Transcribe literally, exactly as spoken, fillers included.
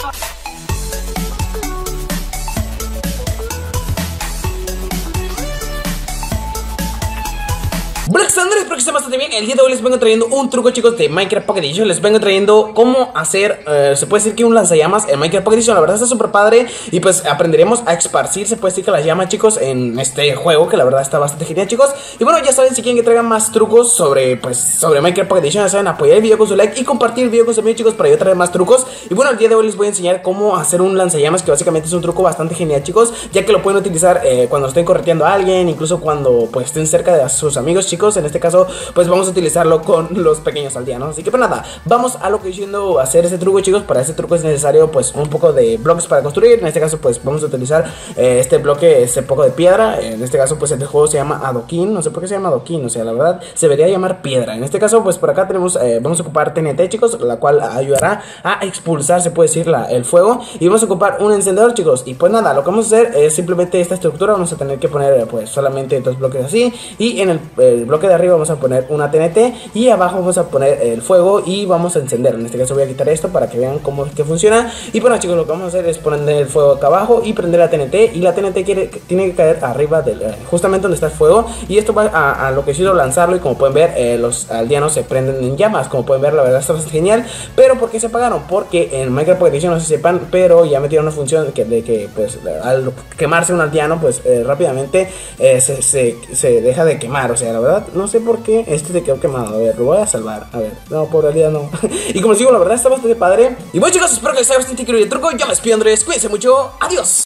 Bueno, Alexander, espero que estén bastante bien. El día de hoy les vengo trayendo un truco, chicos, de Minecraft Pocket Edition. Les vengo trayendo cómo hacer, eh, se puede decir que un lanzallamas en Minecraft Pocket Edition. La verdad está súper padre. Y pues aprenderemos a esparcir, se puede decir que las llamas, chicos, en este juego, que la verdad está bastante genial, chicos. Y bueno, ya saben, si quieren que traigan más trucos sobre, pues, sobre Minecraft Pocket Edition, ya saben, apoyar el video con su like y compartir el video con sus amigos, chicos, para yo traer más trucos. Y bueno, el día de hoy les voy a enseñar cómo hacer un lanzallamas, que básicamente es un truco bastante genial, chicos, ya que lo pueden utilizar eh, cuando estén correteando a alguien, incluso cuando, pues, estén cerca de sus amigos, chicos. En este caso, pues vamos a utilizarlo con los pequeños aldeanos. Así que pues nada, vamos a lo que estoy diciendo, hacer este truco, chicos. Para este truco es necesario pues un poco de bloques para construir. En este caso pues vamos a utilizar eh, este bloque, este poco de piedra. En este caso pues el juego se llama adoquín. No sé por qué se llama adoquín, o sea, la verdad se debería llamar piedra. En este caso pues por acá tenemos, eh, vamos a ocupar T N T, chicos, la cual ayudará a expulsar, se puede decir, la, el fuego. Y vamos a ocupar un encendedor, chicos. Y pues nada, lo que vamos a hacer es simplemente esta estructura. Vamos a tener que poner pues solamente dos bloques así. Y en el, el bloque de arriba vamos a poner una T N T y abajo vamos a poner el fuego y vamos a encender. En este caso voy a quitar esto para que vean cómo es que funciona. Y bueno, chicos, lo que vamos a hacer es poner el fuego acá abajo y prender la T N T. Y la T N T quiere, tiene que caer arriba del, eh, justamente donde está el fuego. Y esto va a, a lo que quiero lanzarlo. Y como pueden ver, eh, los aldeanos se prenden en llamas. Como pueden ver, la verdad está bastante genial. Pero ¿por qué se apagaron? Porque en Minecraft Pocket Edition, no se sepan, pero ya metieron una función de que, de que pues al quemarse un aldeano, pues eh, rápidamente eh, se, se, se deja de quemar. O sea, la verdad no sé por qué este se quedó quemado. A ver, lo voy a salvar. A ver, no, por realidad no. Y como les digo, la verdad está bastante padre. Y bueno, chicos, espero que les haya bastante increíble el truco. Yo me despido, Andrés. Cuídense mucho. Adiós.